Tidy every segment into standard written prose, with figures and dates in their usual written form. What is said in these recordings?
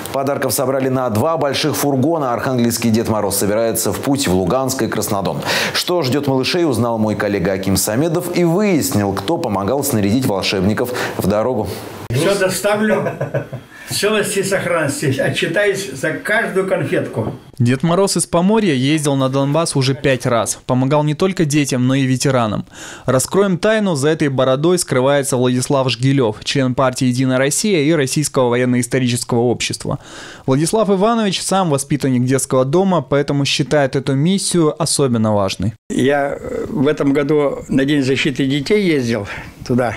Подарков собрали на 2 больших фургона. Архангельский Дед Мороз собирается в путь в Луганск и Краснодон. Что ждет малышей, узнал мой коллега Аким Самедов и выяснил, кто помогал снарядить волшебников в дорогу. Все доставлю в целости и сохранности. Отчитаюсь за каждую конфетку. Дед Мороз из Поморья ездил на Донбасс уже 5 раз. Помогал не только детям, но и ветеранам. Раскроем тайну, за этой бородой скрывается Владислав Жгилев, член партии «Единая Россия» и Российского военно-исторического общества. Владислав Иванович сам воспитанник детского дома, поэтому считает эту миссию особенно важной. Я в этом году на День защиты детей ездил туда.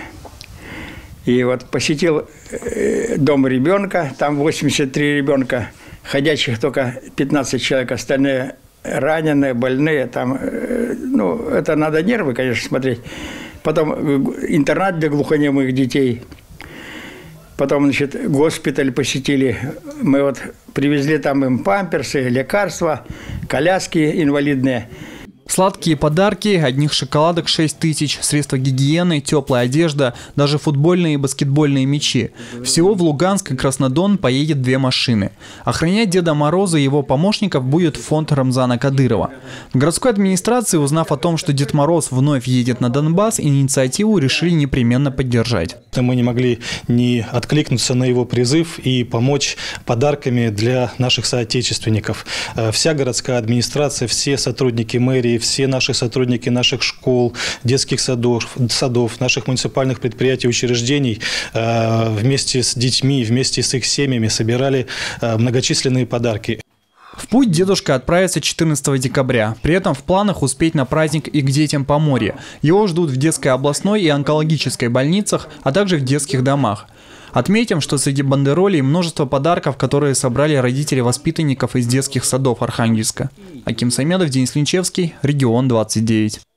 И вот посетил дом ребенка, там 83 ребенка, ходячих только 15 человек, остальные раненые, больные. Там, ну, это надо нервы, конечно, смотреть. Потом интернат для глухонемых детей. Потом, значит, госпиталь посетили. Мы вот привезли там им памперсы, лекарства, коляски инвалидные. Сладкие подарки, одних шоколадок 6 тысяч, средства гигиены, теплая одежда, даже футбольные и баскетбольные мячи. Всего в Луганск и Краснодон поедет 2 машины. Охранять Деда Мороза и его помощников будет фонд Рамзана Кадырова. В городской администрации, узнав о том, что Дед Мороз вновь едет на Донбасс, инициативу решили непременно поддержать. Мы не могли не откликнуться на его призыв и помочь подарками для наших соотечественников. Вся городская администрация, все сотрудники мэрии, все наши сотрудники наших школ, детских садов, наших муниципальных предприятий, учреждений вместе с детьми, вместе с их семьями собирали многочисленные подарки. В путь дедушка отправится 14 декабря. При этом в планах успеть на праздник и к детям Поморья. Его ждут в детской областной и онкологической больницах, а также в детских домах. Отметим, что среди бандеролей множество подарков, которые собрали родители воспитанников из детских садов Архангельска. Аким Самедов, Денис Линчевский, Регион 29.